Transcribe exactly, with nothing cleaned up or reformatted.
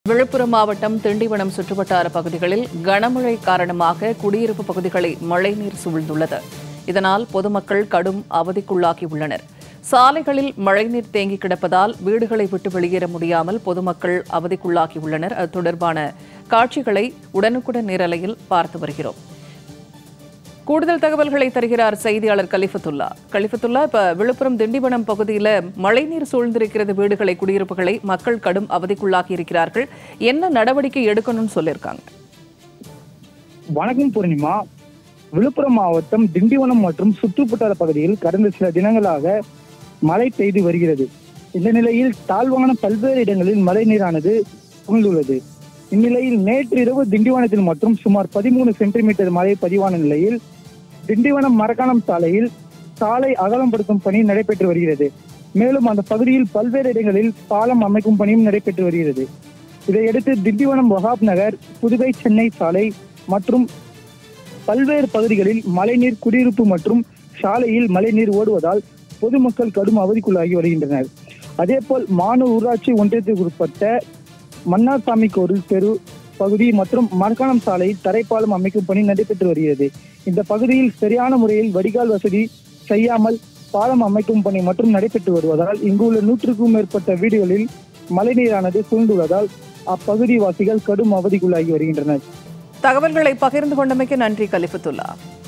விழுப்புரம் மாவட்டம் திண்டிவனம் சுற்றுவட்டார பகுதிகளில் கனமழை காரணமாக குடியிருப்பு பகுதிகளை மழைநீர் சூழ்ந்துள்ளது. இதனால் பொதுமக்கள் கடும் அவதிக்குள்ளாகியுள்ளனர். சாலைகளில் மழைநீர் தேங்கி கிடப்பதால் வீடுகளை விட்டு வெளியேற முடியாமல் பொதுமக்கள் அவதிக்குள்ளாகியுள்ளனர். அது தொடர்பான காட்சிகளை உடனுக்குடன் நேரலையில் பார்த்து வருகிறோம். கூடுதல் தகவல்களை தருகிறார் செய்தியாளர் கலிஃபத்துல்லா. கலிஃபத்துல்லா, இப்ப விழுப்புரம் திண்டிவனம் பகுதியில் மழைநீர் சூழ்ந்திருக்கிறது. வீடுகளை, குடியிருப்புகளை மக்கள் கடும் அவதிக்குள்ளாகி இருக்கிறார்கள். என்ன நடவடிக்கை எடுக்கணும்னு சொல்லியிருக்காங்க? வணக்கம் பூர்ணிமா. விழுப்புரம் மாவட்டம் திண்டிவனம் மற்றும் சுற்றுப்புற பகுதியில் கடந்த சில தினங்களாக மழை பெய்து வருகிறது. இந்த நிலையில் தாழ்வான பல்வேறு இடங்களில் மழை நீரானது சூழ்ந்துள்ளது. இந்நிலையில் நேற்று இரவு திண்டிவனத்தில் மற்றும் சுமார் பதிமூணு சென்டிமீட்டர் மழை பதிவான நிலையில் திண்டிவனம் மரக்காணம் சாலையில் சாலை அகலப்படுத்தும் பணி நடைபெற்று வருகிறது. மேலும் அந்த பகுதியில் பல்வேறு இடங்களில் பாலம் அமைக்கும் பணியும் நடைபெற்று வருகிறது. இதையடுத்து திண்டிவனம் வகாப் நகர், புதுவை சென்னை சாலை மற்றும் பல்வேறு பகுதிகளில் மழைநீர் குடியிருப்பு மற்றும் சாலையில் மழைநீர் ஓடுவதால் பொதுமக்கள் கடும் அவதிக்குள்ளாகி வருகின்றனர். அதேபோல் மானூர் ஊராட்சி ஒன்றியத்திற்கு உட்பட்ட மன்னார்சாமி கோவில் தெரு பகுதி மற்றும் மரக்காணம் சாலையில் தரைப்பாலம் அமைக்கும் பணி நடைபெற்று வருகிறது. இந்த பகுதியில் சரியான முறையில் வடிகால் வசதி செய்யாமல் பாலம் அமைக்கும் பணி மற்றும் நடைபெற்று வருவதால் இங்குள்ள நூற்றுக்கும் மேற்பட்ட வீடுகளில் மழைநீரானது சூழ்ந்துள்ளதால் அப்பகுதி வாசிகள் கடும் அவதிக்குள்ளாகி வருகின்றனர். தகவல்களை பகிர்ந்து கொண்டமைக்கு நன்றி கலிஃபத்துல்லா.